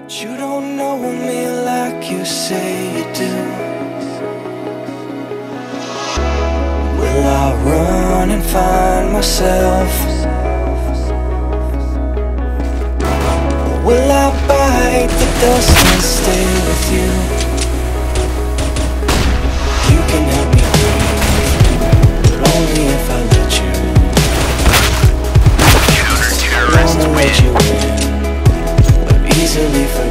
You don't know me like you say you do. Will I run and find myself? Or will I bite the dust and stay with you? You can help me breathe, but only if I let you. I wanna let you in, but easily forget.